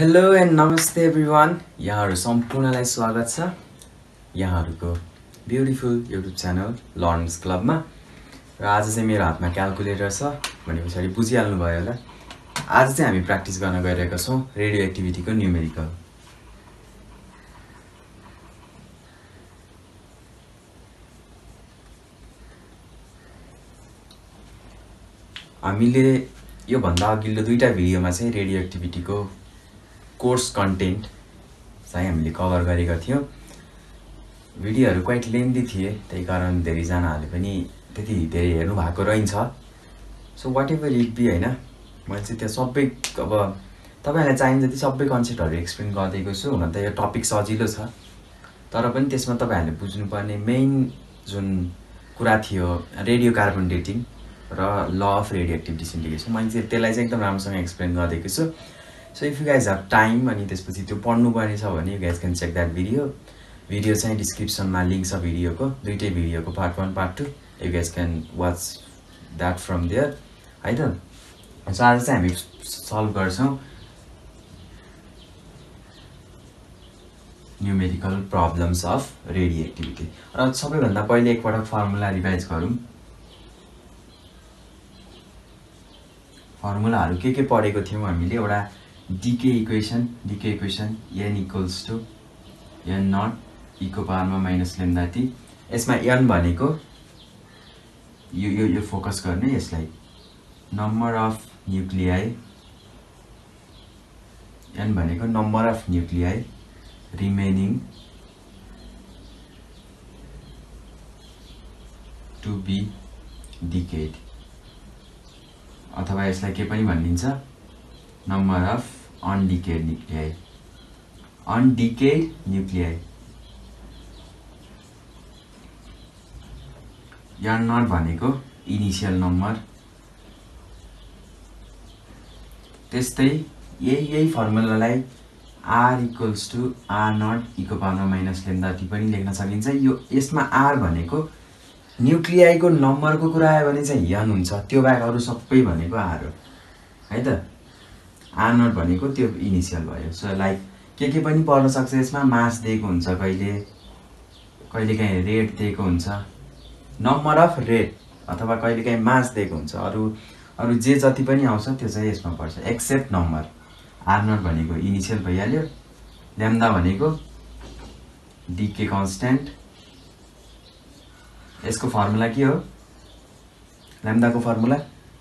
Hello and नमस्ते everyone, यहाँहरू सम्पूर्णलाई स्वागत छ यहाँहरूको ब्युटिफुल युट्युब च्यानल लर्न्स क्लबमा। र आज चाहिँ मेरो हातमा क्याल्कुलेटर छ भने पछाडि बुझिहाल्नु भयो होला। आज चाहिँ हामी प्र्याक्टिस गर्न गइरहेका छौँ रेडियो एक्टिभिटीको न्युमेरिकल। हामीले यो भन्दा अघिल्लो दुईटा भिडियोमा चाहिँ रेडियो एक्टिभिटीको कोर्स कन्टेन्ट चाहिँ हामीले कभर गरेका थियौँ। भिडियोहरू क्वाइट लेन्दी थिए, त्यही कारण धेरैजनाहरूले पनि त्यति धेरै हेर्नु भएको रहन्छ। So whatever it be होइन, मैले चाहिँ त्यो सबै अब तपाईँहरूलाई चाहिने जति सबै कन्सेप्टहरू एक्सप्लेन गरिदिएको छु। हुन त यो टपिक सजिलो छ, तर पनि त्यसमा तपाईँहरूले बुझ्नुपर्ने मेन जुन कुरा थियो रेडियो कार्बन डेटिङ र ल अफ रेडियो एक्टिभिटी सिन्डिकेसन, मैले चाहिँ त्यसलाई चाहिँ एकदम राम्रोसँग एक्सप्लेन गरिदिएको छु। So if you guys have time अनि त्यसपछि त्यो पढ्नुपर्ने छ भने you guys can check that video चाहिँ डिस्क्रिप्सनमा लिङ्क छ भिडियोको, दुइटै भिडियोको part 1 part 2। You guys can watch that from there है त। सो आज चाहिँ हामी सल्भ गर्छौँ numerical problems of radioactivity. र सबैभन्दा पहिले एकपटक फर्मुला रिभाइज गरौँ। फर्मुलाहरू के पढेको थियौँ हामीले? एउटा decay equation n equals to n naught ईको पावरमा माइनस लेम्डा टी। यसमा n भनेको यो फोकस गर्ने, यसलाई नम्बर अफ न्युक्लियाई, n भनेको number of nuclei remaining to be decayed, अथवा यसलाई के पनि भनिन्छ number of undecayed nuclei. Undecayed nuclei n naught भनेको इनिसियल नम्बर। त्यस्तै यही फर्मुलालाई r equals to r naught ईको पावरमा माइनस लेम्डा टी पनि लेख्न सकिन्छ। यसमा r भनेको न्युक्लियाईको नम्बरको कुरा आयो भने चाहिँ n हुन्छ, त्यो बाहेक अरू सबै भनेको r हो है त। r नट भनेको त्यो इनिसियल भयो। सो लाइक के पनि पर्न सक्छ यसमा, मास दिएको हुन्छ, कहिलेकाहीँ रेट दिएको हुन्छ, नम्बर अफ रेट अथवा कहिलेकाहीँ मास दिएको हुन्छ, अरू जे जति पनि आउँछ त्यो चाहिँ यसमा पर्छ एक्सेप्ट नम्बर। r नट भनेको इनिसियल भइहाल्यो, ल्याम्डा भनेको डिके कन्स्ट्यान्ट। यसको फर्मुला के हो? ल्याम्डाको formula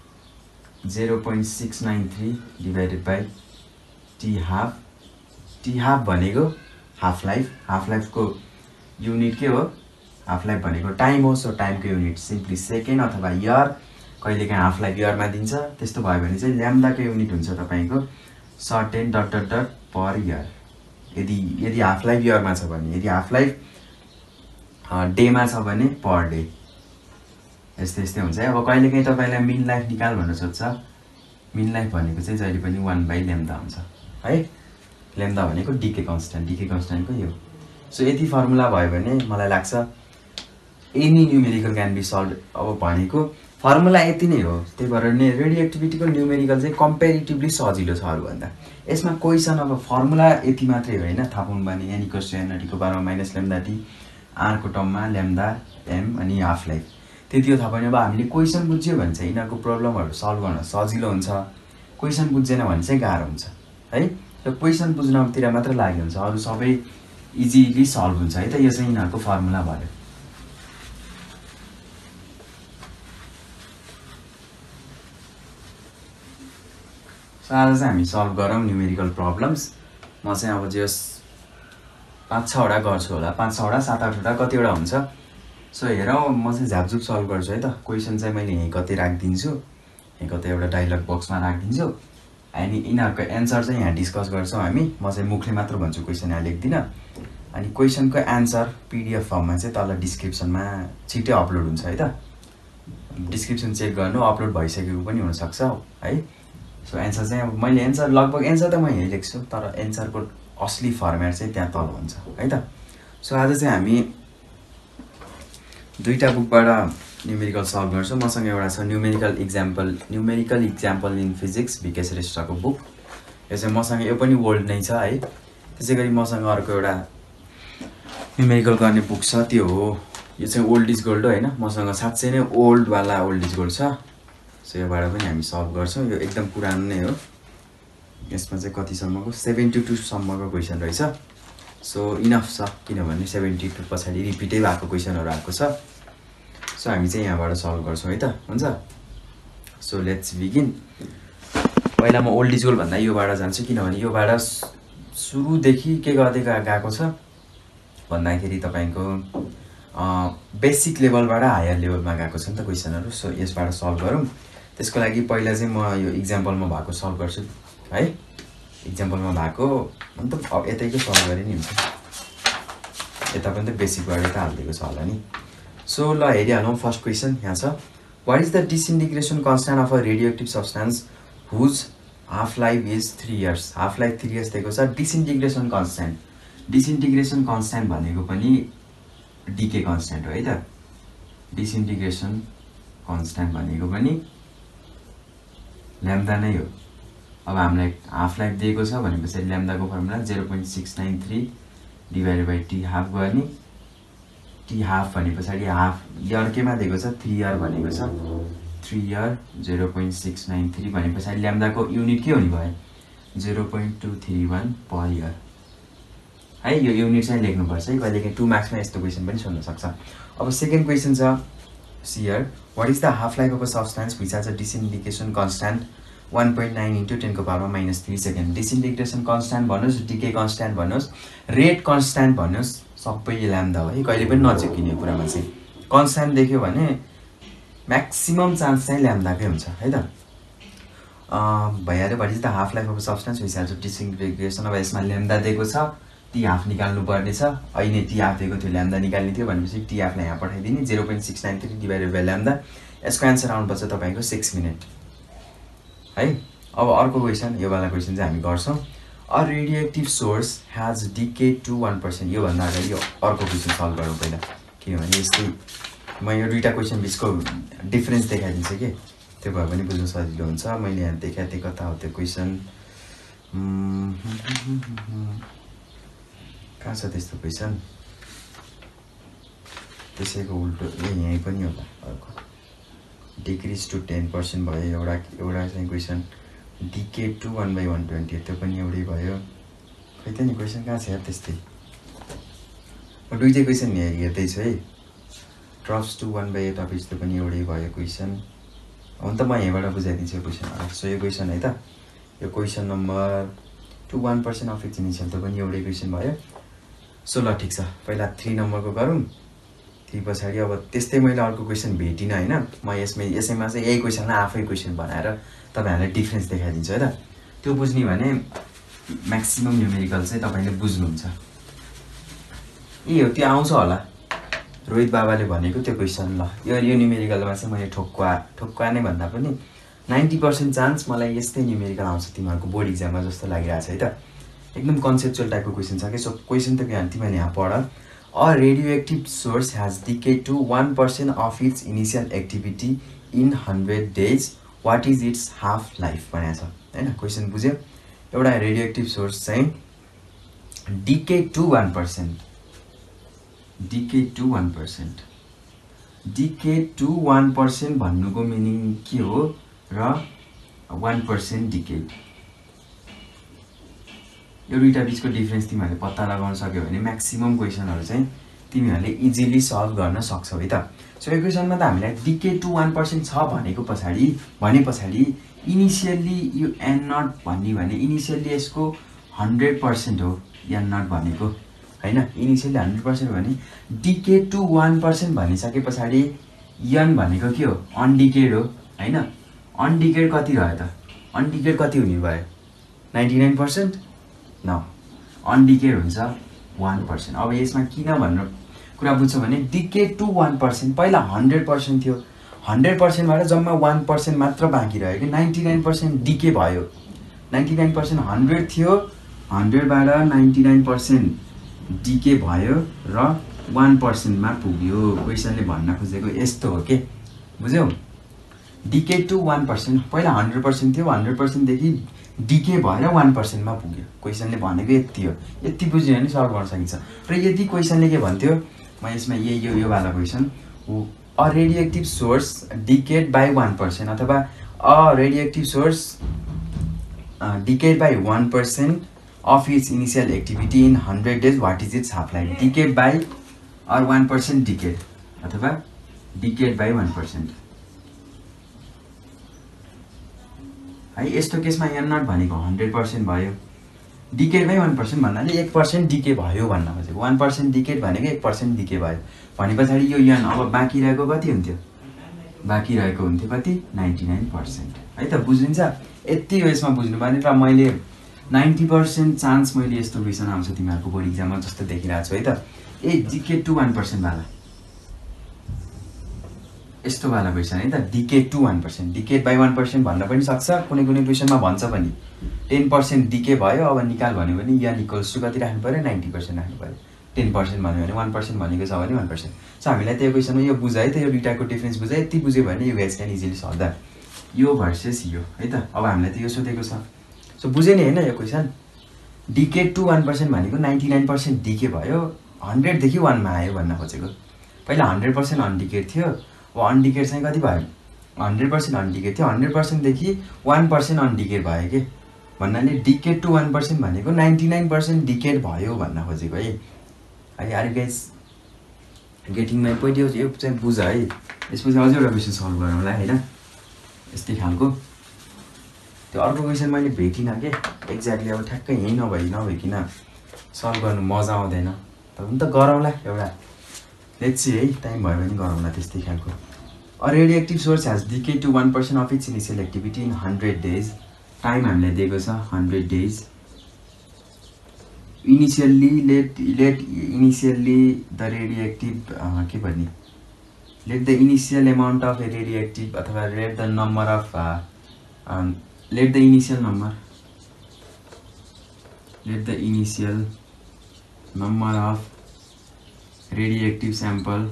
0.693 divided by t half. T half भनेको हाफ लाइफ। हाफ लाइफको युनिट के हो? हाफ लाइफ भनेको टाइम हो। सो टाइमको युनिट सिम्पली सेकेन्ड अथवा इयर, कहिलेकाहीँ हाफ लाइफ इयरमा दिन्छ। त्यस्तो भयो भने चाहिँ ल्याम्डाको युनिट हुन्छ तपाईँको सर्टेन ... पर इयर, यदि हाफ लाइफ इयरमा छ भने। यदि हाफ लाइफ डेमा छ भने पर डे। यस्तै हुन्छ है। अब कहिलेकाहीँ तपाईँलाई मिन लाइफ निकाल भनेर सोध्छ। मिन लाइफ भनेको चाहिँ जहिले पनि 1/λ हुन्छ है। लेम्डा भनेको डिके कन्स्ट्यान्टको यो। सो यति फर्मुला भयो भने मलाई लाग्छ any numerical can be solve. अब भनेको फर्मुला यति नै हो, त्यही भएर नै रेडियो एक्टिभिटीको न्युमेरिकल चाहिँ कम्पेरिटिभली सजिलो छ अरूभन्दा। यसमा क्वेसन अब फर्मुला यति मात्रै हो होइन, थाहा पाउनुपर्ने n equals to n naught ईको पावरमा माइनस लेम्डा टी, r को टर्ममा ल्याम्डा m अनि हाफ लाइफ, त्यति हो थाहा पाउने। अब हामीले क्वेसन बुझ्यो भने चाहिँ यिनीहरूको प्रब्लमहरू सल्भ गर्न सजिलो हुन्छ, क्वेसन बुझ्दैन भने चाहिँ गाह्रो हुन्छ है। र क्वेसन बुझ्नतिर मात्र लाग्यो हुन्छ, अरू सबै इजिली सल्भ हुन्छ है त। यो चाहिँ यिनीहरूको फर्मुला भयो। सो आज चाहिँ हामी सल्भ गरौँ न्युमेरिकल प्रब्लम्स। म चाहिँ अब जस 5-6वटा गर्छु होला, 5-6वटा 7-8वटा कतिवटा हुन्छ। सो हेरौँ, म चाहिँ झापझुप सल्भ गर्छु है त। क्वेसन चाहिँ मैले यहीँ कतै राखिदिन्छु, यहीँ कतै एउटा डायलग बक्समा राखिदिन्छु, अनि यिनीहरूको एन्सर चाहिँ यहाँ डिस्कस गर्छौँ हामी। म चाहिँ मुखले मात्र भन्छु, क्वेसन यहाँ लेख्दिनँ। अनि क्वेसनको एन्सर पिडिएफ फर्ममा चाहिँ तल डिस्क्रिप्सनमा छिट्टै अपलोड हुन्छ है त। डिस्क्रिप्सन चेक गर्नु, अपलोड भइसकेको पनि हुनसक्छ है। सो एन्सर चाहिँ अब मैले लगभग एन्सर त म यहीँ लेख्छु, तर एन्सरको असली फर्मेट चाहिँ त्यहाँ तल हुन्छ है त। सो आज चाहिँ हामी दुईटा बुकबाट न्युमेरिकल सल्भ गर्छौँ। मसँग एउटा छ numerical example in physics, V K श्रेष्ठको बुक। यो चाहिँ मसँग यो पनि ओल्ड नै छ है। त्यसै गरी मसँग अर्को एउटा न्युमेरिकल गर्ने बुक छ, त्यो हो यो चाहिँ ओल्ड इज गोल्ड हो हैन। मसँग साँच्चै नै ओल्डवाला ओल्ड इज गोल्ड छ। सो योबाट पनि हामी सल्भ गर्छौँ। यो एकदम पुरानो नै हो। यसमा चाहिँ कतिसम्मको 72 सम्मको क्वेसन रहेछ। सो इनफ छ, किनभने 72 पछाडि रिपिटै भएको क्वेसनहरू आएको छ। सो हामी चाहिँ यहाँबाट सल्भ गर्छौँ है त, हुन्छ। So let's begin. पहिला म ओल्ड इज गोल्ड भन्दा योबाट जान्छु, किनभने योबाट सुरुदेखि के गर्दै गएको छ भन्दाखेरि तपाईँको बेसिक लेभलबाट हायर लेभलमा गएको छ नि त क्वेसनहरू। सो यसबाट सल्भ गरौँ। त्यसको लागि पहिला चाहिँ म यो इक्जाम्पलमा भएको सल्भ गर्छु है। इक्जाम्पलमा भएको मतलब अब यतैको सल्भ गरे नि हुन्छ, यता पनि त बेसिकबाटै त हालिदिएको छ होला नि। सो ल हेरिहालौँ। फर्स्ट क्वेसन यहाँ छ, what is the disintegration constant of a radioactive substance whose half life is 3 years। Half life 3 years दिएको छ। डिसइन्टिग्रेसन कन्स्ट्यान्ट, डिसइन्टिग्रेसन कन्स्ट्यान्ट भनेको पनि डिके कन्स्ट्यान्ट हो है त। डिसइन्टिग्रेसन कन्स्ट्यान्ट भनेको पनि ल्याम्डा नै हो। अब हामीलाई हाफ लाइफ दिएको छ भनेपछि ल्याम्डाको formula 0.693 divided by t half गर्ने। टी हाफ भने पछाडि हाफ इयर केमा दिएको छ 3 year भनेको छ। 3 year 0.693 भने पछाडि ल्याम्डाको युनिट के हुने भयो 0.231 पर इयर है। यो युनिट चाहिँ लेख्नुपर्छ है, कहिलेकाहीँ 2 मार्क्समा यस्तो क्वेसन पनि सोध्न सक्छ। अब सेकेन्ड क्वेसन छ सियर, what is the half life of a substance which has a disintegration constant 1.9 × 10⁻³ second. Disintegration constant भन्नुहोस्, डिके कन्स्ट्यान्ट भन्नुहोस्, रेट कन्स्ट्यान्ट भन्नुहोस्, सबै ल्याम्डा हो है। कहिले पनि नझुक्किने कुरामा चाहिँ कन्स्ट्यान्ट देख्यो भने म्याक्सिमम चान्स चाहिँ ल्याम्डाकै हुन्छ है त। भइहाल्यो। What is the half life of a substance which has a disintegration. अब यसमा ल्याम्डा दिएको छ, टी हाफ निकाल्नु पर्ने छ। अहिले टी हाफ दिएको थियो, ल्याम्डा निकाल्ने थियो भनेपछि टी हाफलाई यहाँ पठाइदिने। 0.693 डिभाइडेड बाई ल्याम्डा। यसको एन्सर आउनुपर्छ तपाईँको 6 मिनट है। अब अर्को क्वेसन, यो वाला क्वेसन चाहिँ हामी गर्छौँ। A radioactive source has decayed to 1%। योभन्दा अगाडि यो अर्को क्वेसन सल्भ गरौँ पहिला, किनभने यस्तै म यो दुईवटा क्वेसन बिचको डिफ्रेन्स देखाइदिन्छु कि, त्यो भए पनि बुझ्नु सजिलो हुन्छ। मैले यहाँ देखाएको थिएँ, कता हो त्यो क्वेसन, कहाँ छ त्यस्तो क्वेसन, त्यसैको उल्टो यहीँ पनि होला। अर्को डिक्रिज टु 10% भयो। एउटा चाहिँ क्वेसन डिकेड टु 1/120, त्यो पनि एउटै भयो। खै त नि क्वेसन कहाँ छ यार त्यस्तै। म दुईटै क्वेसन हेर्दैछु है। ड्रप्स टु 1/8 अफ त्यो पनि एउटै भयो क्वेसन। हुन त म यहीँबाट बुझाइदिन्छु यो क्वेसन। सो यो क्वेसन है त, यो question number 1% of its initial, त्यो पनि एउटै क्वेसन भयो। सो ल ठिक छ, पहिला 3 नम्बरको गरौँ। 3 पछाडि अब त्यस्तै मैले अर्को क्वेसन भेटिनँ होइन। म यसैमा चाहिँ यही क्वेसनलाई आफै क्वेसन बनाएर तपाईँहरूलाई डिफ्रेन्स देखाइदिन्छु है त। त्यो बुझ्ने भने म्याक्सिमम न्युमेरिकल चाहिँ तपाईँले बुझ्नुहुन्छ। ए हो त्यो आउँछ होला, रोहित बाबाले भनेको त्यो क्वेसन। ल यो न्युमेरिकलमा चाहिँ मैले ठोक्वा नै भन्दा पनि 90% चान्स मलाई यस्तै न्युमेरिकल आउँछ तिमीहरूको बोर्ड इक्जाममा जस्तो लागिरहेको छ है त। एकदम कन्सेप्चुअल टाइपको क्वेसन छ कि। सो क्वेसन त तिमीले यहाँ पढ। A radioactive source has decayed to 1% of its initial activity in 100 days, what is its half life भनेको छ होइन। क्वेसन बुझ्यो। एउटा रेडियोएक्टिभ सोर्स चाहिँ decade to 1%, decade to 1%, decade to 1% भन्नुको मिनिङ के हो र 1% डिकेड, यो दुईवटा बिचको डिफ्रेन्स तिमीहरूले पत्ता लगाउन सक्यो भने म्याक्सिमम क्वेसनहरू चाहिँ तिमीहरूले इजिली सल्भ गर्न सक्छौ है त। सो यो क्वेसनमा त हामीलाई डिकेड टु 1% छ भने पछाडि इनिसियल्ली यो एन नट भन्ने भने इनिसियल्ली यसको 100% हो एन नट भनेको होइन। इनिसियल्ली 100% भने डिकेड टु 1% भनिसके पछाडि एन भनेको के हो अनडिकेड हो होइन। अनडिकेड कति रह्यो त, अनडिकेड कति हुने भयो 99%, न अनडिकेड हुन्छ 1%। अब यसमा किन भनेर कुरा बुझ्छ भने डिकेड टु 1%, पहिला 100% थियो, 100%बाट जम्मा 1% मात्र बाँकी रह्यो कि 99% डिके भयो। 99% 100 थियो, 100बाट 99% डिके भयो र 1%मा पुग्यो। क्वेसनले भन्न खोजेको यस्तो हो के, बुझ्यौ। डिकेड टु 1%, पहिला 100% थियो, 100%देखि डिके भएर 1% मा पुग्यो। क्वेसनले भनेको यति हो। यति बुझ्यो भने सल्भ गर्न सकिन्छ। र यदि क्वेसनले के भन्थ्यो, म यसमा यो वाला question, a radioactive source decayed by 1% अथवा a radioactive source decayed by 1% of its initial activity in 100 days, what is its half life? Decade by or 1% decade अथवा decade by 1% है। यस्तो केसमा n0 भनेको 100% भयो। डिकेड बाई 1% भन्नाले 1% decay भयो भन्न खोजेको। 1% डिकेड भनेको 1% डिके भयो भने पछाडि यो n अब बाँकी रहेको कति हुन्थ्यो? बाँकी रहेको हुन्थ्यो कति? 99% है त। बुझिन्छ? यति हो यसमा बुझ्नु पर्ने। र मैले 90% चान्स मैले यस्तो क्वेसन आउँछ तिमीहरूको बोर्ड इक्जाममा जस्तो देखिरहेको छु है त। डिकेड टु 1% वाला यस्तो वाला क्वेसन है त। डिकेड टु 1%, डिकेड बाई 1% भन्न पनि सक्छ। कुनै कुनै क्वेसनमा भन्छ पनि 10% डिके भयो, अब निकाल भन्यो भने n इक्वल्स टु कति राख्नु पर्यो? 90% राख्नु पर्यो। 10% भन्यो भने 1% भनेको छ भने 1%। सो हामीलाई त्यो क्वेसनमा यो बुझ है त, यो दुईटाको डिफरेन्स बुझ। यति बुझ्यो भने you guys can easily solve the यो भर्सेस यो है त। अब हामीलाई त यो सोधेको छ। सो बुझ्यो नि होइन यो क्वेसन? डिकेड टु 1% भनेको 99% डिके भयो, 100 देखि 1 मा आयो भन्न खोजेको। पहिला 100% अनडिकेड थियो, अब अनडिकेड चाहिँ कति भयो? 100% अनडिकेड थियो, 100% देखि 1% अनडिकेड भयो के भन्नाले डिकेड टु 1% भनेको 99% डिकेड भयो भन्न खोजेको है। Are you guys getting my point? यो चाहिँ बुझ है। यसपछि अझै एउटा क्वेसन सल्भ गरौँला होइन, यस्तै खालको। त्यो अर्को क्वेसन मैले भेटिनँ के एक्ज्याक्टली, अब ठ्याक्कै यहीँ नभइकन सल्भ गर्नु मजा आउँदैन। त हुन त गरौँला एउटा, लेट्स सी है, टाइम भयो भने गरौँला त्यस्तै खालको। A radioactive source has decayed to 1% of its initial activity in 100 days। Time हामीलाई दिएको छ 100 days। Initially let initially the radioactive के भन्ने, let the initial amount of a radioactive अथवा let the number of let the initial number of radioactive sample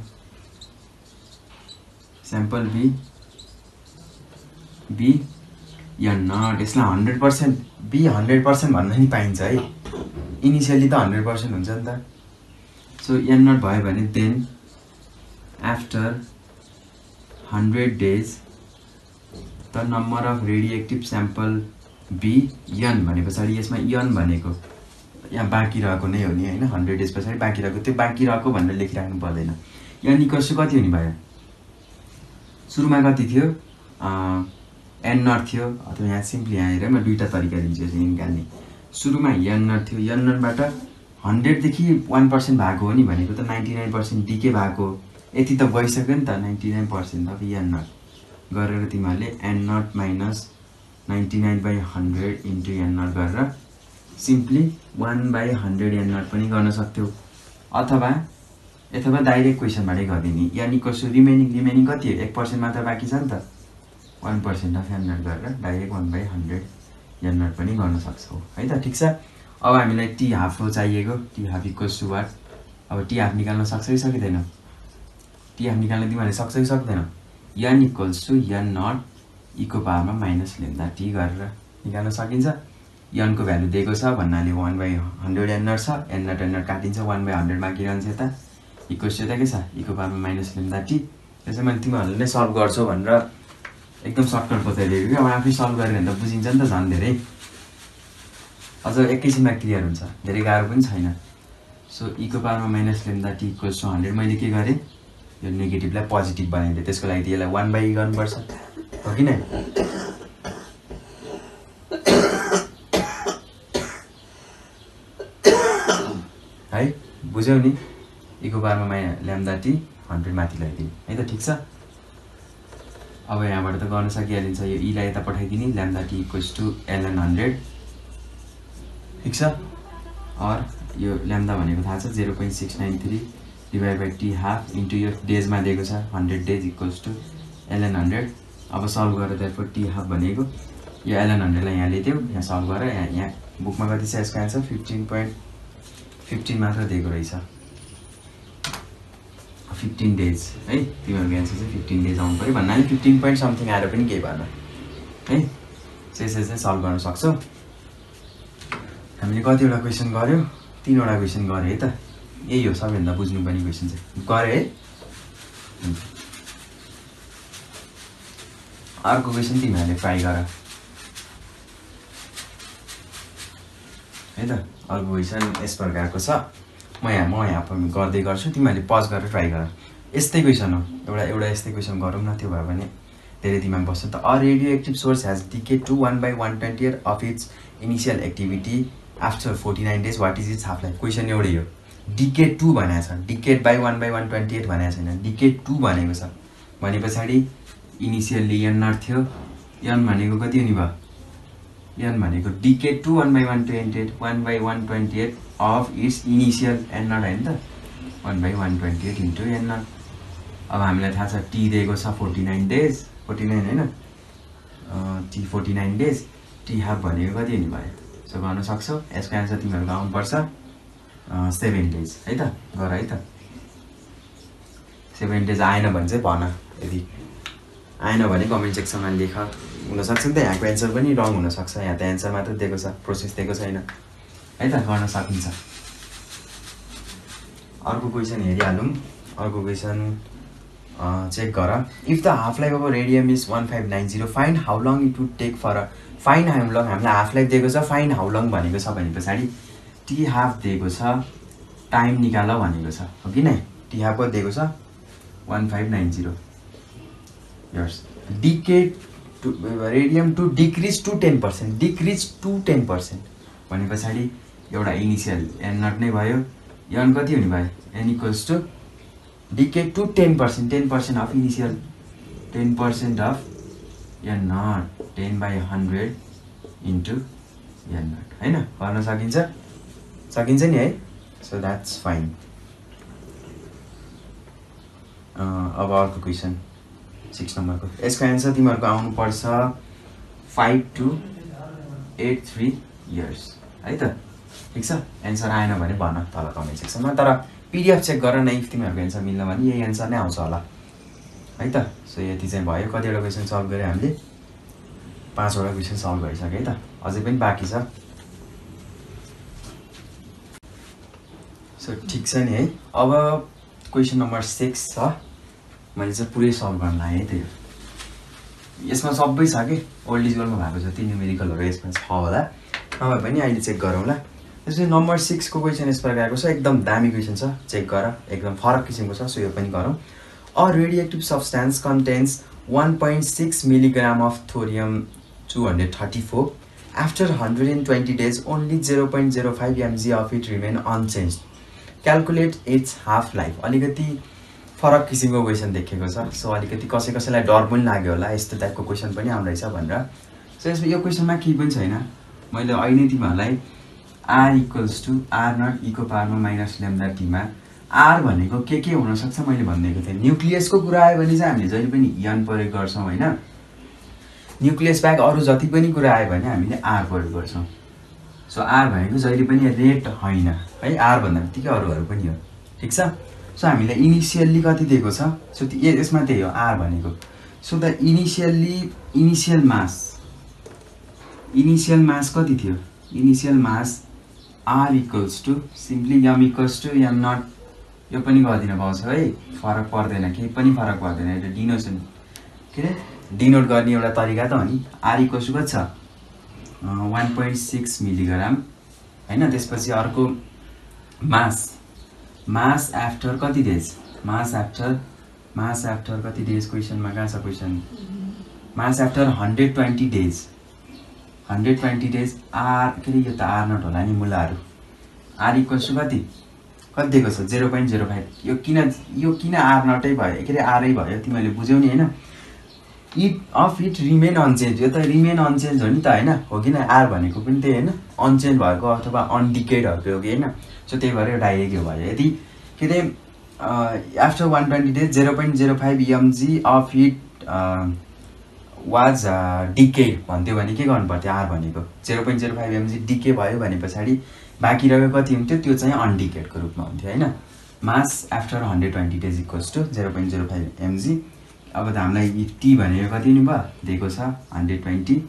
be n0। यसलाई 100% be 100% भन्न नि पाइन्छ है। इनिसियली त 100% हुन्छ नि त। सो n0 भयो भने then after 100 days the number of radioactive sample be n भने पछाडि यसमा n भनेको यहाँ बाँकी रहेको नै हो नि होइन। 100 days पछाडि बाँकी रहेको, त्यो बाँकी रहेको भनेर लेखिराख्नु पर्दैन। n इक्वल्स टु कति हुने भयो? सुरुमा कति थियो? n0 थियो, अथवा यहाँ सिम्पली यहाँ हेरेर म दुईवटा तरिका दिन्छु यसो निकाल्ने। सुरुमा n0 थियो, n0बाट 100 देखि 1% भएको हो नि, भनेको त 99% डिके भएको। यति त गइसक्यो नि त 99% अफ n0 गरेर तिमीहरूले n0 माइनस 99/100 इन्टु n0 गरेर सिम्पली 1/100 n0 पनि गर्न सक्थ्यौ, अथवा डाइरेक्ट क्वेसनबाटै गरिदिने। n इक्वल्स टु रिमेनिङ कति हो? 1% मात्र बाँकी छ नि त, 1% अफ n0 गरेर डाइरेक्ट 1/100 n0 पनि गर्न सक्छौ है त। ठिक छ। अब हामीलाई टी हाफ चाहिएको। T half equals to what? अब टी हाफ निकाल्न सक्छ कि सकिँदैन? टी हाफ निकाल्न तिमीहरूले सक्छ कि सक्दैन? n इक्वल्स टु n0 इको पावरमा माइनस लेम्दा टी गरेर निकाल्न सकिन्छ। n को भ्यालु दिएको छ भन्नाले 1/100 n0 छ, n0 काटिन्छ, 1/100 बाँकी रहन्छ यता, इक्वल्स टु यता के छ? इको पावरमा माइनस लेम्दा टी। त्यसै मैले तिमीहरूले नै सल्भ गर्छौ भनेर एकदम सर्टकट बताइदिएको कि। अब आफै सल्भ गरेर भने त बुझिन्छ नि त झन् धेरै, अझ एकैछिनमा क्लियर हुन्छ, धेरै गाह्रो पनि छैन। सो इको पावरमा minus lambda t equals to 100। मैले के गरेँ? यो नेगेटिभलाई पोजिटिभ बनाइदिएँ। त्यसको लागि त यसलाई 1/e गर्नुपर्छ हो कि नै? है बुझ्यौ नि? इको पावरमा ल्याम्दा टी 100 माथि लगाइदिने है त। ठिक छ। अब यहाँबाट त गर्न सकिहालिन्छ। यो ईलाई यता पठाइदिने, lambda t equals to ln 100। ठिक छ। और यो ल्याम्दा भनेको थाहा छ 0.693 divide by t half into यो डेजमा दिएको छ 100 days इक्वल्स टु ln 100। अब सल्भ गरेर त्यसको टी हाफ भनेको यो ln 100लाई यहाँ ल्याइदियो, यहाँ सल्भ गरेर यहाँ बुकमा कति छ यसको एन्सर? 15.15 मात्र दिएको रहेछ। 15 days है, तिमीहरूको एन्सर चाहिँ 15 days आउनु पऱ्यो भन्नाले 15 point समथिङ आएर पनि केही भएन है। त्यसरी चाहिँ सल्भ गर्न सक्छौँ। हामीले कतिवटा क्वेसन गर्यो? 3वटा क्वेसन गऱ्यो है त। यही हो सबैभन्दा बुझ्नुपर्ने क्वेसन चाहिँ गऱ्यो है। अर्को क्वेसन तिमीहरूले ट्राई गर है त। अर्को क्वेसन यस प्रकारको छ। म यहाँ गर्दै गर्छु, तिमीहरूले पज गरेर ट्राई गर। यस्तै क्वेसन हो, एउटा यस्तै क्वेसन गरौँ न, त्यो भयो भने धेरै दिमाग बस्छ त। A radio active source has decayed to 1/120th of its initial activity after 49 days, what is its half life? Question एउटै हो। डिकेड 2 भनेको छ, डिकेड बाई 1/120th भनेको छैन, डिकेड 2 भनेको छ। भने पछाडि इनिसियल्ली n0 थियो, n भनेको कति हुने भयो? n भनेको decayed to 1/120th of its initial n0 होइन त, 1/120th इन्टु n0। अब हामीलाई थाहा छ टी दिएको छ 49 days, 49 होइन, टी 49 days, टी हाफ भनेको कति हुने भयो? सो गर्न सक्छौ। यसको एन्सर तिमीहरूको आउनुपर्छ 7 days है त। गर है त। 7 days आएन भने चाहिँ भन, यदि आएन भने कमेन्ट सेक्सनमा लेख। हुनसक्छ नि त यहाँको एन्सर पनि रङ हुनसक्छ, यहाँ त एन्सर मात्र दिएको छ, प्रोसेस दिएको छैन है त, गर्न सकिन्छ। अर्को क्वेसन हेरिहालौँ। अर्को क्वेसन चेक गर। If the half life of radium is 1590, find how long it would take for find how long. हामीलाई हाफ लाइफ दिएको छ, फाइन्ड हाउ लङ भनेको छ भने पछाडि टी हाफ दिएको छ, टाइम निकाल भनेको छ, हो कि नै? टी हाफ कति दिएको छ? 1590 years. Decayed to radium to decrease to 10%, decrease to 10% भने पछाडि एउटा इनिसियल n0 नै भयो। n कति हुने भयो? n equals to decayed to 10%, 10% of initial, 10% of n0, 10/100 into n0 होइन? गर्न सकिन्छ? सकिन्छ नि है। So that's fine. अब अर्को क्वेसन 6 नम्बरको। यसको एन्सर तिमीहरूको आउनुपर्छ 5 to 83 years है त। ठिक छ? एन्सर आएन भने भन तल कमेन्ट सेक्सनमा। तर पिडिएफ चेक गर न, इफ तिमीहरूको एन्सर मिल्न भने यही एन्सर नै आउँछ होला है त। सो यति चाहिँ भयो। कतिवटा क्वेसन सल्भ गऱ्यो हामीले? 5वटा क्वेसन सल्भ गरिसक्यो है त, अझै पनि बाँकी छ। सो ठिक छ नि है। अब क्वेसन नम्बर 6 छ, मैले चाहिँ पुरै सल्भ गर्न लागेँ है। त्यो यसमा सबै छ कि ओल्ड इज गोल्डमा भएको छ, ती न्युमेरिकलहरू यसमा छ होला, नभए पनि अहिले चेक गरौँ ल। त्यसपछि नम्बर 6 को क्वेसन यस प्रकारको छ, एकदम दामी क्वेसन छ, चेक गर, एकदम फरक किसिमको छ। सो यो पनि गरौँ। A radioactive substance contains 1.6 milligram of thorium 234 after 120 days, only 0.05 mg of it remain unchanged, calculate its half life. अलिकति फरक किसिमको क्वेसन देखेको छ। सो अलिकति कसैलाई डर पनि लाग्यो होला यस्तो टाइपको क्वेसन पनि आउँदैछ भनेर। सो यसमा यो क्वेसनमा केही पनि छैन। मैले अहिले तिमीहरूलाई are equals to r0 e को पावरमा माइनस ल्याम्डा टीमा आर भनेको के हुनसक्छ मैले भनिदिएको थिएँ। न्युक्लियसको कुरा आयो भने चाहिँ हामीले जहिले पनि n प्रयोग गर्छौँ होइन। न्युक्लियस बाहेक अरू जति पनि कुरा आयो भने हामीले आर प्रयोग गर्छौँ। सो आर भनेको जहिले पनि रेट होइन है, आर भन्दा बित्तिकै अरूहरू पनि हो। ठिक छ? सो हामीलाई इनिसियल्ली कति दिएको छ? सो यसमा त्यही हो आर भनेको। सो द इनिसियल मास कति थियो? Initial mass r equals to simply m equals to m0। यो पनि गरिदिन पाउँछ है, फरक पर्दैन, केही पनि फरक पर्दैन। एउटा डिनोसन के अरे डिनोट गर्ने एउटा तरिका त हो नि। आर इक्वल्स टु कति छ? 1.6 मिलिग्राम होइन। त्यसपछि अर्को मास आफ्टर कति डेज? मास आफ्टर कति डेज? क्वेसनमा कहाँ छ question? Mass after 120 days, 120 days r के अरे यो त r0 होला नि मुलाहरू। आर इक्वल्स टु कति दिएको छ? 0.05। यो किन r0 भयो के अरे आरै भयो, तिमीहरूले बुझ्यौ नि होइन। इट रिमेन अनचेन्ज, यो त रिमेन अनचेन्ज हो नि त होइन, हो कि न? आर भनेको पनि त्यही होइन, अनचेन्ज भएको अथवा अनडिकेडहरूको हो कि होइन। सो त्यही भएर यो डाइरेक्ट यो भयो। यदि के अरे after 120 days 0.05 mg of it was decayed भन्थ्यो भने के गर्नु पर्थ्यो? आर भनेको 0.05 mg डिके भयो भने पछाडि बाँकी रह्यो कति हुन्थ्यो? त्यो चाहिँ अनडिकेडको रूपमा हुन्थ्यो होइन। Mass after 120 days equals to 0.05 mg। अब त हामीलाई टी भनेको कति हुनु भयो? दिएको छ 120।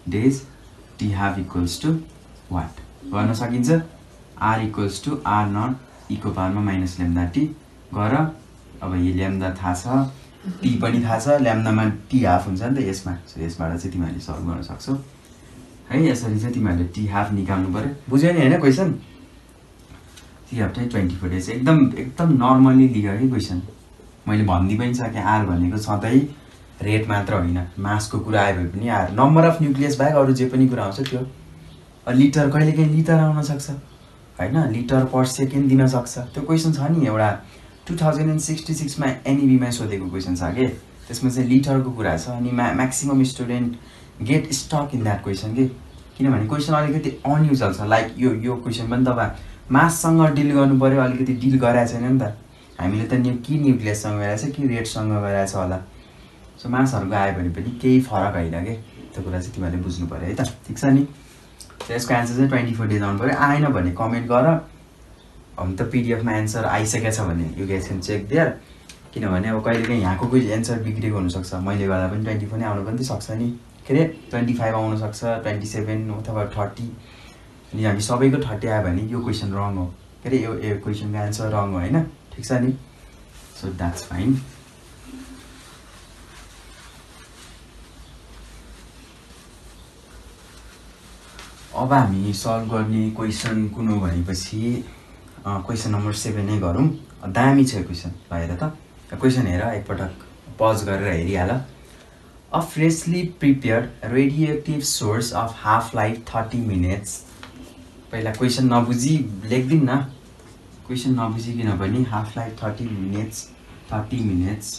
Days t half equals to what गर्न सकिन्छ r equals to r naught ईको पावरमा माइनस ल्याम्दा टी गर अब यो ल्याम्दा थाहा छ टी पनि थाहा छ ल्याम्दामा टी हाफ हुन्छ नि त यसमा सो यसबाट चाहिँ तिमीहरूले सल्भ गर्न सक्छौ है यसरी चाहिँ तिमीहरूले टी हाफ निकाल्नु पर्यो बुझ्यौ नि हैन क्वेसन टी हाफ चाहिँ 24 डेज एकदम नर्मली लियो है क्वेसन मैले भन्दै पनि सकेँ आर भनेको सधैँ रेट मात्र होइन मासको कुरा आयो भने पनि आर नम्बर अफ न्युक्लियस बाहेक अरू जे पनि कुरा आउँछ त्यो लिटर कहिलेकाहीँ लिटर आउन सक्छ हैन लिटर पर सेकेन्ड दिन सक्छ त्यो क्वेसन छ नि एउटा 2066 मा एनईबी मा सोधेको क्वेसन छ के त्यसमा चाहिँ लिटरको कुरा छ अनि maximum student get stuck in that question के किनभने क्वेसन अलिकति अनयुजुअल छ लाइक यो क्वेसन पनि तपाईँ माससँग डिल गर्नु पर्यो अलिकति डिल गराएको छैन नि त हामीले त कि न्युक्लियससँग गराएको छ कि रेटसँग गराएको छ होला सो मासहरुको आयो भने पनि केही फरक होइन के त्यो कुरा चाहिँ तिमीहरूले बुझ्नु पर्यो है त ठीक छ नि त्यसको आन्सर चाहिँ 24 डेज आउनु पर्यो आएन भने कमेन्ट गर हम त पीडीएफ मा आन्सर आइसकेको छ भने you guys can check there किनभने अब कहिलेकाहीँ यहाँको कोही आन्सर बिग्रेको हुन सक्छ मैले गर्दा पनि 24 नै आउनु पनि सक्छ नि के रे 25 आउन सक्छ 27 अथवा 30 अनि हामी सबैको 30 आयो भने यो क्वेसन रङ हो के रे यो क्वेसनको आन्सर रङ हो हैन ठीक छ नि सो दैट्स फाइन अब हामी सल्भ गर्ने क्वेसन कुन हो भनेपछि क्वेसन नम्बर 7 नै गरौँ दामी छ क्वेसन ल हेर त क्वेसन हेर एकपटक पज गरेर हेरिहाल a freshly prepared radioactive source of half life 30 minutes पहिला क्वेसन नबुझी लेख्दिन न क्वेसन नबुझिकिन पनि half life 30 minutes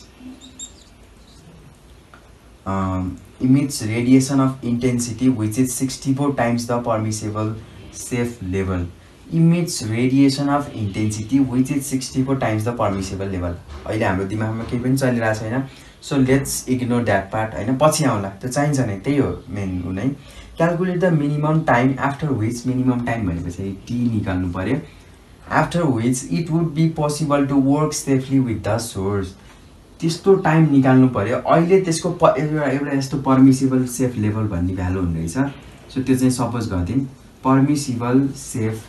emits radiation of intensity which is 64 times the permissible safe level emits radiation of intensity which is 64 times the permissible level अहिले हाम्रो दिमागमा केही पनि चलिरहेको छैन so let's ignore that part हैन पछि आउला त्यो चाहिन्छ नै त्यही हो मेन हो नै calculate the minimum time after which minimum time भनेपछि टी निकाल्नु पर्यो after which it would be possible to work safely with the source त्यस्तो टाइम निकाल्नु पर्यो अहिले त्यसको एउटा यस्तो परमिसिबल सेफ लेभल भन्ने भ्यालु हुने रहेछ सो त्यो चाहिँ सपोज गर्दिन परमिसिबल सेफ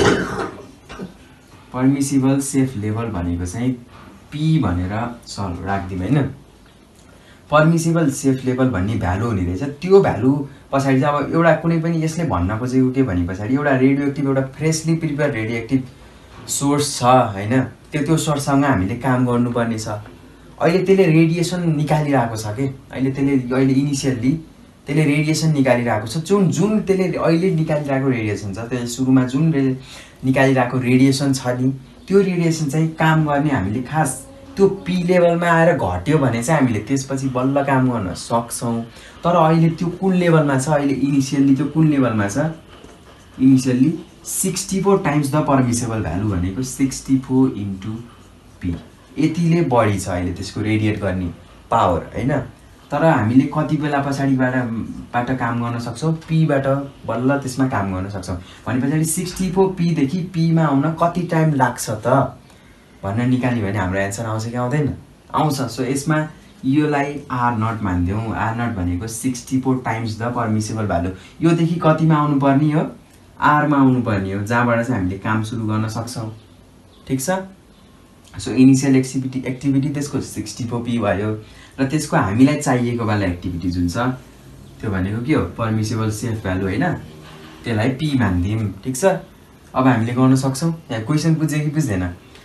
लेभल भनेको चाहिँ पी भनेर सल्भ राख्दिम हैन परमिसिबल सेफ लेभल भन्ने भ्यालु हुने रहेछ त्यो भ्यालु पछाडी चाहिँ अब एउटा कुनै पनि यसले भन्न खोजेको के भने पछाडी एउटा रेडियोएक्टिभ एउटा फ्रेशली प्रिपेयर्ड रेडियोएक्टिभ सोर्स छ हैन त्यो सोर्ससँग हामीले काम गर्नुपर्ने छ अहिले त्यसले रेडिएसन निकालिरहेको छ के अहिले इनिशियली त्यसले रेडिएसन निकालिरहेको छ जुन त्यसले अहिले निकालिरहेको रेडिएसन छ त्यसले सुरुमा जुन निकालिरहेको रेडिएसन छ नि त्यो रेडिएसन चाहिँ काम गर्ने हामीले खास त्यो पी लेभलमा आएर घट्यो भने चाहिँ हामीले त्यसपछि बल्ल काम गर्न सक्छौं तर अहिले त्यो कुन लेभलमा छ अहिले इनिशियली त्यो कुन लेभलमा छ initially 64 times the permissible value भनेको 64 * पी यतिले बढी छ अहिले त्यसको रेडिएट गर्ने पावर हैन तर हामीले कति बेला पछाडीबाट काम गर्न सक्छौं पी बाट बल्ल त्यसमा काम गर्न सक्छौं भनेपछि 64 पी देखि पी मा आउन कति टाइम लाग्छ त भन्न निकाल्ने भने हाम्रो आन्सर आउँछ कि आउँदैन आउँछ सो यसमा योलाई आर नट मान्दियौ आर नट भनेको 64 टाइम्स द परमिसिबल भ्यालु यो देखि कतिमा आउनु पर्ने हो आर मा आउनु पर्ने हो जहाँबाट चाहिँ हामीले काम सुरु गर्न सक्छौं ठीक छ सो इनिशियल एक्टिभिटी त्यसको 64 पी भयो र त्यसको हामीलाई चाहिएको वाला एक्टिभिटी जुन छ त्यो भनेको के हो परमिसिबल सेफ भ्यालु हैन त्यसलाई पी मान्दिम ठीक छ अब हामीले गर्न सक्छौं यहाँ क्वेशन बुझ्यो कि बुझ्दैन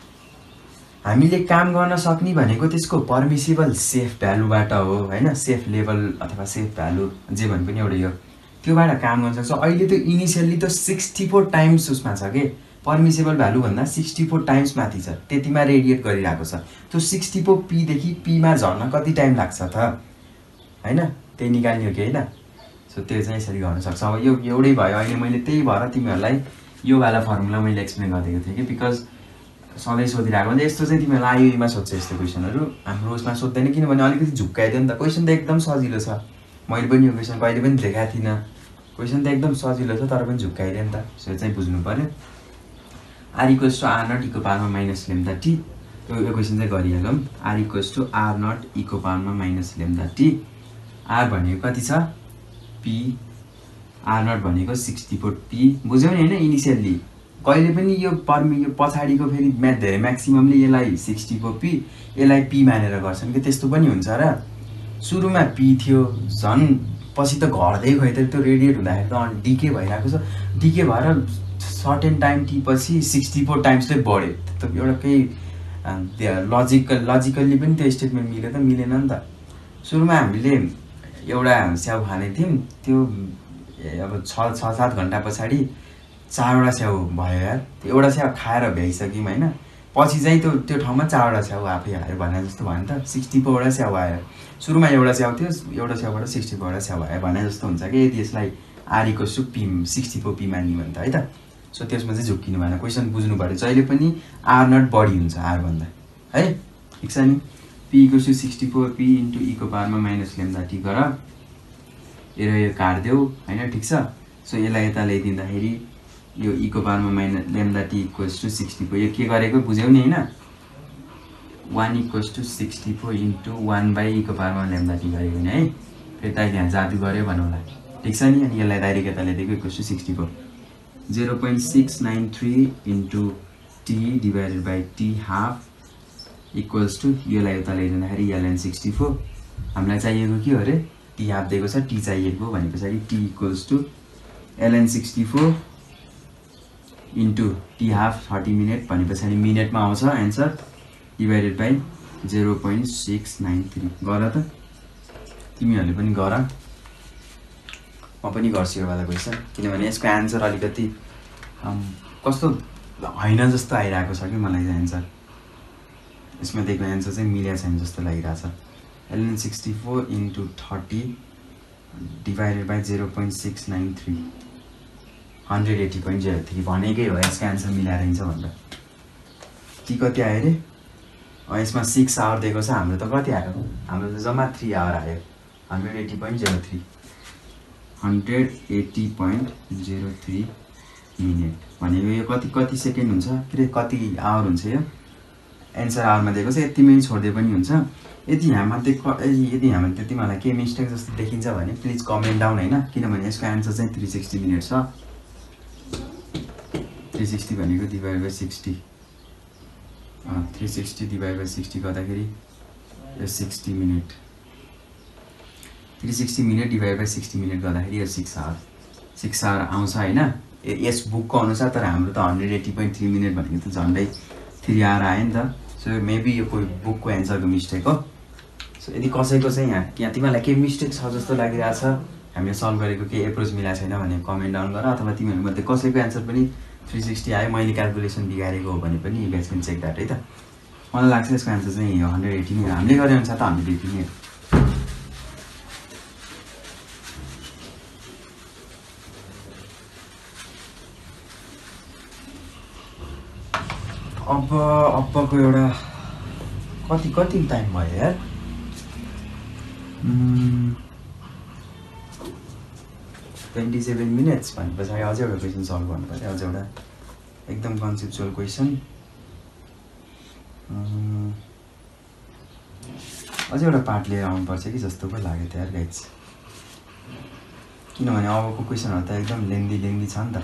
हामीले काम गर्न सक्ने भनेको त्यसको परमिसिबल सेफ भ्यालुबाट हो हैन सेफ लेभल अथवा सेफ भ्यालु जे भन् पनि एउटा यो त्योबाट काम गर्न सक्छौं अहिले त्यो इनिशियली त 64 टाइम्स उसमा छ के परमिसिबल भ्यालु भन्दा 64 टाइम्स माथि छ त्यतिमा रेडिएट गरिरहेको छ त्यो 64 पी देखि पी मा झर्न कति टाइम लाग्छ त हैन त्यही निकाल्ने हो कि हैन सो त्यो चाहिँ यसरी गर्न सक्छ अब यो एउटै भयो अहिले मैले त्यही भएर तिमीहरुलाई यो वाला फर्मुला मैले एक्सप्लेन गरिदिएको थिए कि बिकज सधैं सोधिरहेको हुन्छ यस्तो चाहिँ तिमीहरुलाई आईयूमा सोध्छ यस्तो क्वेशनहरु हाम्रो उसमा सोध्दैन किनभने अलिकति झुक्काइदियो नि त क्वेशन त एकदम सजिलो छ मैले पनि यो क्वेशन कहिले पनि देखाएको थिइन क्वेशन त एकदम सजिलो छ तर पनि झुक्काइदियो नि त सो चाहिँ बुझ्नु पर्यो r = r naught e को पावरमा माइनस लैम्डा t यो क्वेशन चाहिँ गरिहालौं r = r naught e को पावरमा माइनस लैम्डा t r भनेको कति छ p आर नट भनेको 64 पी बुझ्यौ नि होइन इनिसियल्ली कहिले पनि यो पछाडिको फेरि धेरै म्याक्सिममले यसलाई 64 पी यसलाई पी मानेर गर्छन् कि त्यस्तो पनि हुन्छ र सुरुमा पी थियो झन् पछि त घट्दै गयो त त्यो रेडिएट हुँदाखेरि त डिके भइरहेको छ डिके भएर सर्टेन टाइम टी पछि 64 टाइम्स चाहिँ बढ्यो त एउटा केही लजिकल्ली पनि त्यो स्टेटमेन्ट मिल्यो त मिलेन नि त सुरुमा हामीले एउटा स्याउ खाने थियौँ त्यो अब 6-7 घन्टा पछाडि 4वटा स्याउ भयो यार एउटा स्याउ खाएर भ्याइसक्यौँ होइन पछि चाहिँ त्यो ठाउँमा 4वटा स्याउ आफै आयो भने जस्तो भयो नि त 64वटा स्याउ आयो सुरुमा एउटा स्याउ थियो एउटा स्याउबाट 64वटा स्याउ आयो भने जस्तो हुन्छ कि यदि यसलाई आरको पी 64 पी मान्ने भने त है त सो त्यसमा चाहिँ झुक्किनु भएन क्वेसन बुझ्नु पऱ्यो जहिले पनि आर नट बढी हुन्छ आरभन्दा है ठिक छ नि p equals to 64 p into ईको पावरमा माइनस लेम्डा टी गर यो काट्देऊ होइन ठिक छ सो यसलाई यता ल्याइदिँदाखेरि यो ईको पावरमा minus lambda t equals to 64 यो के गरेको बुझ्यौ नि होइन 1 इक्वल्स टु 64 इन्टु 1 बाई ईको पावरमा लेम्डा टी गरेको नि है फेरि त यहाँ जादु गऱ्यो भनौँला ठिक छ नि अनि यसलाई डाइरेक्ट यता ल्याइदिएको equals to 64 0.693 into t divided by t half equals to यसलाई उता ल्याइदिँदाखेरि ln 64 हामीलाई चाहिएको के हो अरे टी हाफ दिएको छ टी चाहिएको भने पछाडि t equals to ln 64 into t half 30 minute भने पछाडि मिनटमा आउँछ एन्सर डिभाइडेड बाई 0.693 गर त तिमीहरूले पनि गर म पनि गर्छु यो वाला क्वेसन किनभने यसको एन्सर अलिकति कस्तो होइन जस्तो आइरहेको छ कि मलाई चाहिँ एन्सर यसमा दिएको एन्सर चाहिँ मिलेको छैन जस्तो लागिरहेछ ln 64 इन्टु 30 डिभाइडेड बाई 0.693 180.03 भनेकै हो यसको एन्सर मिलाएर हिँड्छ भनेर टी कति आयो अरे यसमा 6 आवर दिएको छ हाम्रो त कति आयो हाम्रो त जम्मा 3 आवर आयो 180.03 180.03 मिनट भनेको यो कति सेकेन्ड हुन्छ के कति आवर हुन्छ यो एन्सर आवरमा दिएको छ यतिमै छोड्दै पनि हुन्छ यदि हामीले तिमीहरूलाई के मिस्टेक जस्तो देखिन्छ भने प्लिज कमेन्ट डाउन होइन किनभने यसको एन्सर चाहिँ 360 मिनट छ 360 भनेको डिभाइड बाई 60 360 डिभाइड बाई 60 गर्दाखेरि यो 60 minute 360 minute divide by 60 minute गर्दाखेरि यो 6 आवर आउँछ होइन यस बुकको अनुसार तर हाम्रो त 180.3 मिनट भनेको त झन्डै 3 आवर आयो नि त सो मेबी यो कोही बुकको एन्सरको मिस्टेक हो सो यदि कसैको चाहिँ यहाँ तिमीहरूलाई केही मिस्टेक छ जस्तो लागिरहेछ हामीले सल्भ गरेको केही एप्रोच मिलाएको छैन भने कमेन्ट डाउन गर अथवा तिमीहरूमध्ये कसैको एन्सर पनि 360 आयो मैले क्यालकुलेसन बिगारेको हो भने पनि you guys can check that है त मलाई लाग्छ यसको एन्सर चाहिँ 180 नै हामीले गरे अनुसार त 180 नै अबको एउटा कति टाइम भयो यार 27 मिनट्स भने पछाडि अझै एउटा क्वेसन सल्भ गर्नु पर्यो अझै एउटा एकदम कन्सेप्चुअल क्वेसन अझै एउटा पार्ट लिएर आउनुपर्छ कि जस्तो पो लाग्यो त यार गाइज किनभने अबको क्वेसनहरू त एकदम लेन्दी छ नि त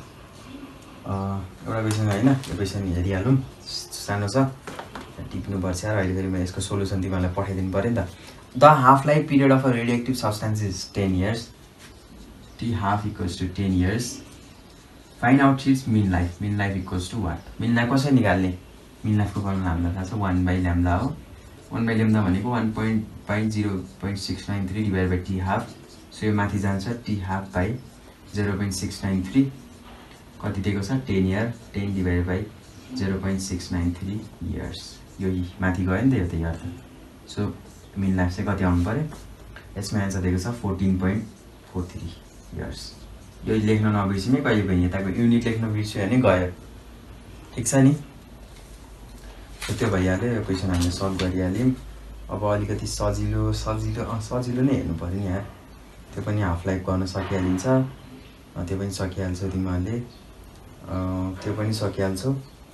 एउटा क्वेसन होइन यो क्वेसन हेरिहालौँ सानो छ टिप्नुपर्छ यार अहिले फेरि म यसको सोल्युसन तिमीहरूलाई पठाइदिनु पऱ्यो नि त the half life period of a radioactive substance is 10 years T half equals to 10 years find out its mean life equals to what mean life कसरी निकाल्ने मिन लाइफको फर्मुला हामीलाई थाहा छ 1 बाई ल्याम्डा हो 1 बाई ल्याम्डा भनेको 1.0.693 divide by t half so यो माथि जान्छ टी हाफ बाई 0.693 कति दिएको छ 10 year 10 डिभाइड बाई 0.693 years यो माथि गयो नि त यो त यार त सो मिन लाइफ चाहिँ कति आउनु पऱ्यो यसमा एन्सर दिएको छ 14.43 years यो लेख्न नबिर्सिने कहिले पनि यताको युनिट लेख्न बिर्स्यो भने गयो ठिक छ नि त्यो भइहाल्यो यो क्वेसन हामीले सल्भ गरिहाल्यौँ अब अलिकति सजिलो नै हेर्नु पऱ्यो नि यहाँ त्यो पनि हाफ लाइफ गर्न सकिहालिन्छ त्यो पनि सकिहाल्छौ तिमीहरूले त्यो पनि सकिहाल्छौ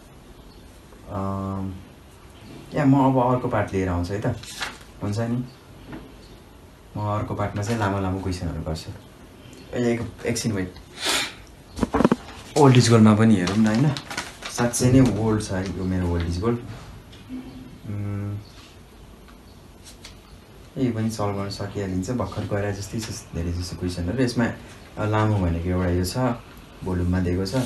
यहाँ म अब अर्को पार्ट लिएर आउँछु है त हुन्छ नि म अर्को पार्टमा चाहिँ लामो क्वेसनहरू गर्छु एकछिन वेट ओल्ड इज गोल्डमा पनि हेरौँ न होइन साँच्चै नै ओल्ड छ यो मेरो ओल्ड इज गोल्ड यो पनि सल्भ गर्न सकिहालिन्छ भर्खर गएर जस्तै छ धेरै जस्तो क्वेसनहरू यसमा लामो भनेको एउटा यो छ भोल्युममा दिएको छ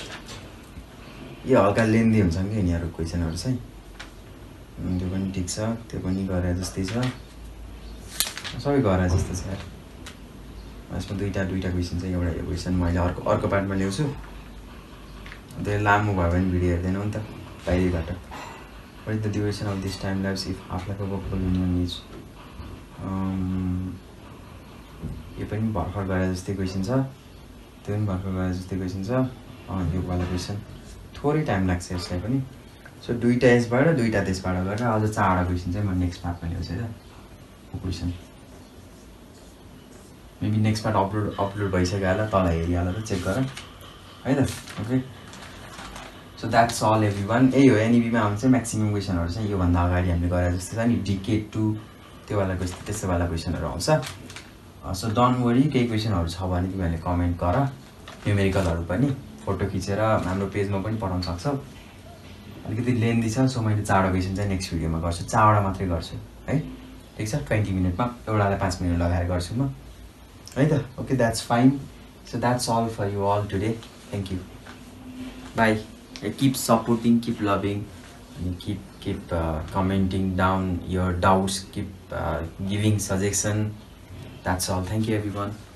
यो हल्का लेन्दी हुन्छ कि यिनीहरू क्वेसनहरू चाहिँ त्यो पनि ठिक छ त्यो पनि गरे जस्तै छ सबै गरे जस्तो छ यार यसमा दुईटा क्वेसन चाहिँ एउटा यो क्वेसन मैले अर्को पार्टमा ल्याउँछु त्यो लामो भयो भने भिडियो हेर्दैनौ नि त बाहिरबाट What is the duration of this time lapse if half life of a polynomial is यो पनि भर्खर गरे जस्तै क्वेसन छ त्यो पनि भर्खर गरे जस्तै क्वेसन छ यो वाला क्वेसन थोरै टाइम लाग्छ यसलाई पनि सो दुईटा यसबाट दुईटा त्यसबाट गरेर अझ चारवटा क्वेसन चाहिँ म नेक्स्ट पार्टमा ल्याउँछु है त question maybe next part upload भइसक्यो होला तल हेरिहाल त चेक गर है त okay so that's all everyone यही हो एनइबीमा आउँछ म्याक्सिमम क्वेसनहरू चाहिँ योभन्दा अगाडि हामीले गरे जस्तो छ नि डिके 2 त्यो वाला क्वेसन त्यस्तो वाला क्वेसनहरू आउँछ सो डोन्ट वरी केही क्वेसनहरू छ भने तिमीहरूले कमेन्ट गर न्युमेरिकलहरू पनि फोटो खिचेर हाम्रो पेजमा पनि पठाउन सक्छौ अलिकति लेन्दी छ सो मैले चारवटा क्वेसन चाहिँ नेक्स्ट भिडियोमा गर्छु चारवटा मात्रै गर्छु है ठिक छ 20 मिनटमा एउटालाई 5 मिनट लगाएर गर्छु म है त okay that's fine so that's all for you all today thank you bye keep supporting, keep loving, and keep commenting down your doubts, keep giving suggestion. That's all. Thank you everyone.